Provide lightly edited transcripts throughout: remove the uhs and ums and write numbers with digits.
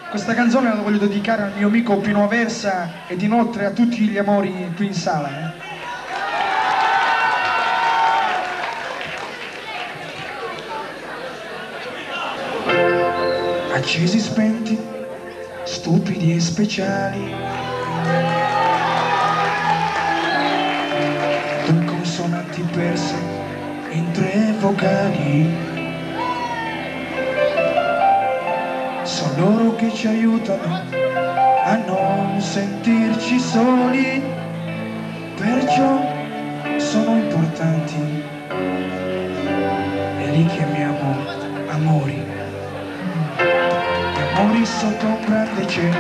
Questa canzone la voglio dedicare al mio amico Pino Aversa ed inoltre a tutti gli amori qui in sala. Accesi spenti, stupidi e speciali, due consonanti perse in tre vocali. Sono loro che ci aiutano a non sentirci soli, perciò sono importanti e li chiamiamo amori. Gli amori sotto un grande cielo,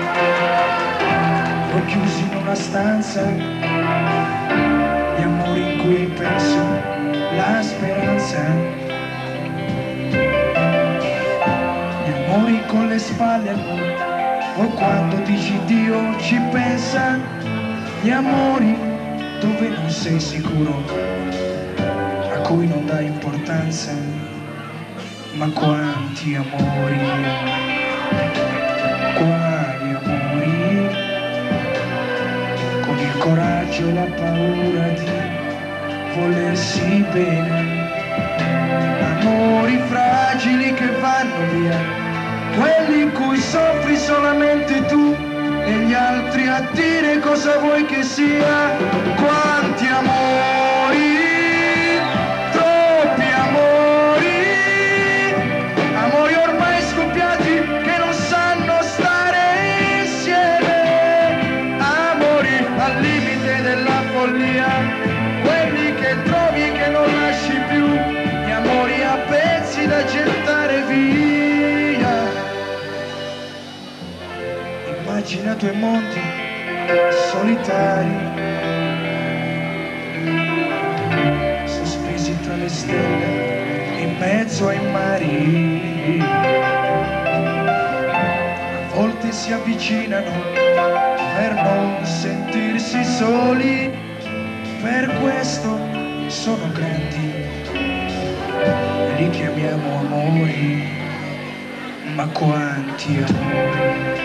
o chiusi in una stanza, gli amori in cui penso la speranza. Amori con le spalle al muro, o quando dici Dio ci pensa, gli amori dove non sei sicuro, a cui non dai importanza, ma quanti amori, quali amori, con il coraggio e la paura di volersi bene, amori fragili che vanno via, quelli in cui soffri solamente tu e gli altri a dire cosa vuoi che sia. Quanti amori, troppi amori, amori ormai scoppiati che non sanno stare insieme, amori al limite della follia, quelli che trovi e che non lasci più, gli amori a pezzi da gettare via. Immagina due mondi solitari, sospesi tra le stelle, in mezzo ai mari. A volte si avvicinano per non sentirsi soli, per questo sono grandi e li chiamiamo amori, ma quanti amori.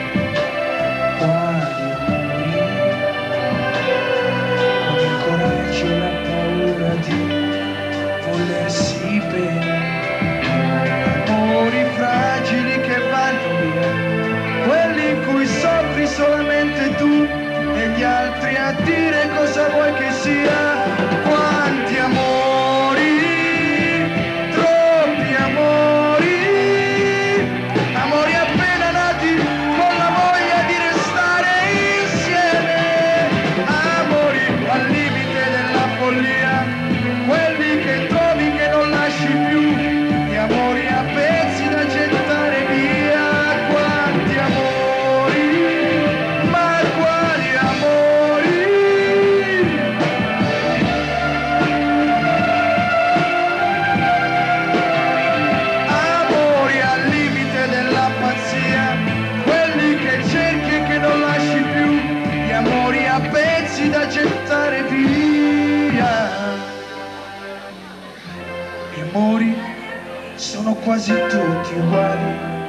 Volersi bene, amori fragili che vanno via, quelli in cui soffri solamente tu e gli altri a dire cosa vuoi che sia. Quanti amori, troppi amori, amori appena nati con la voglia di restare insieme, amori al limite della follia, quelli che trovi che non lasci più, gli amori a pezzi da gettare via. Quanti amori, ma quali amori, amori al limite della pazzia, quelli che cerchi e che non lasci più, gli amori a pezzi da gettare via. Gli amori sono quasi tutti uguali,